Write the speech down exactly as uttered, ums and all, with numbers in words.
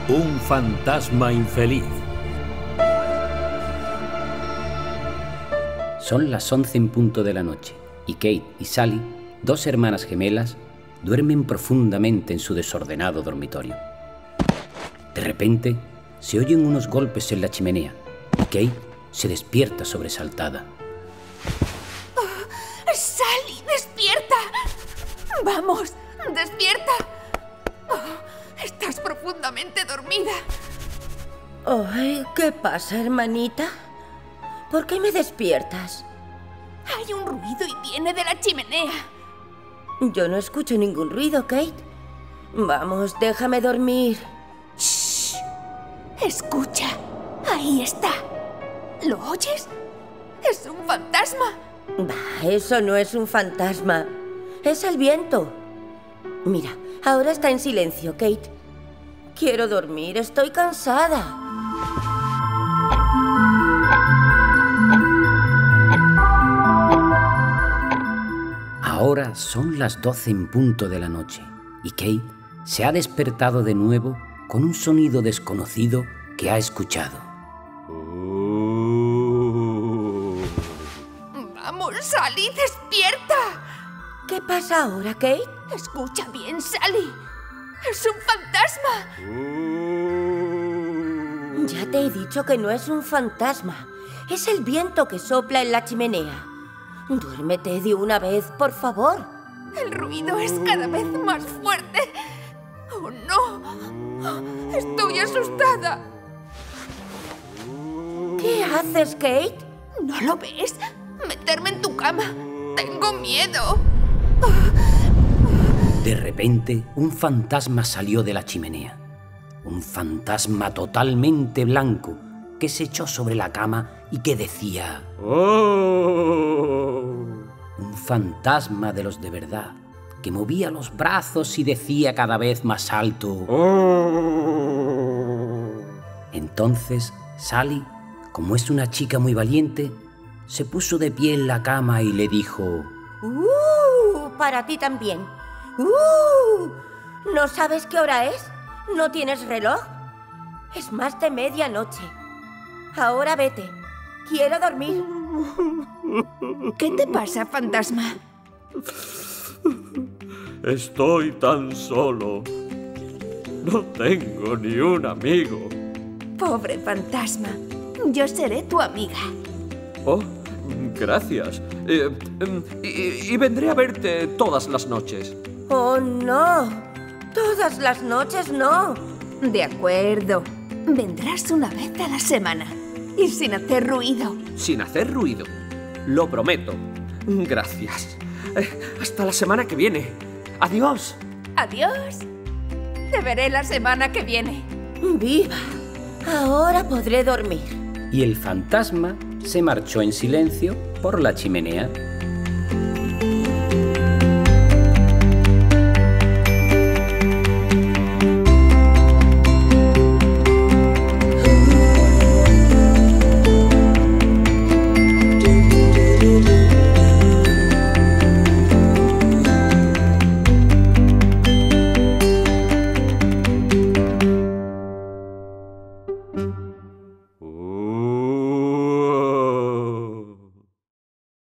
Un fantasma infeliz. Son las once en punto de la noche y Kate y Sally, dos hermanas gemelas, duermen profundamente en su desordenado dormitorio. De repente, se oyen unos golpes en la chimenea y Kate se despierta sobresaltada. Oh, ¡Sally, despierta! ¡Vamos, despierta! Oh, estás profundamente dormida. Ay, ¿qué pasa, hermanita? ¿Por qué me despiertas? Hay un ruido y viene de la chimenea. Yo no escucho ningún ruido, Kate. Vamos, déjame dormir. Shh. Escucha. Ahí está. ¿Lo oyes? Es un fantasma. Bah, eso no es un fantasma. Es el viento. Mira, ahora está en silencio, Kate. Quiero dormir, estoy cansada. Ahora son las doce en punto de la noche y Kate se ha despertado de nuevo con un sonido desconocido que ha escuchado. ¡Vamos, Sally, despierta! ¿Qué pasa ahora, Kate? Escucha bien, Sally. ¡Es un fantasma! Ya te he dicho que no es un fantasma. Es el viento que sopla en la chimenea. Duérmete de una vez, por favor. El ruido es cada vez más fuerte. ¡Oh, no! ¡Estoy asustada! ¿Qué haces, Kate? ¿No lo ves? Meterme en tu cama. ¡Tengo miedo! De repente, un fantasma salió de la chimenea. Un fantasma totalmente blanco que se echó sobre la cama y que decía... ¡Oh! Un fantasma de los de verdad, que movía los brazos y decía cada vez más alto... ¡Oh! Entonces, Sally, como es una chica muy valiente, se puso de pie en la cama y le dijo... ¡Uh! Para ti también. ¡Uh! ¿No sabes qué hora es? ¿No tienes reloj? Es más de medianoche. Ahora vete. Quiero dormir. ¿Qué te pasa, fantasma? Estoy tan solo. No tengo ni un amigo. Pobre fantasma. Yo seré tu amiga. Oh, gracias. Eh, y, y vendré a verte todas las noches. ¡Oh, no! Todas las noches no. De acuerdo. Vendrás una vez a la semana. Y sin hacer ruido. Sin hacer ruido. Lo prometo. Gracias. Eh, hasta la semana que viene. Adiós. Adiós. Te veré la semana que viene. ¡Viva! Ahora podré dormir. Y el fantasma se marchó en silencio por la chimenea.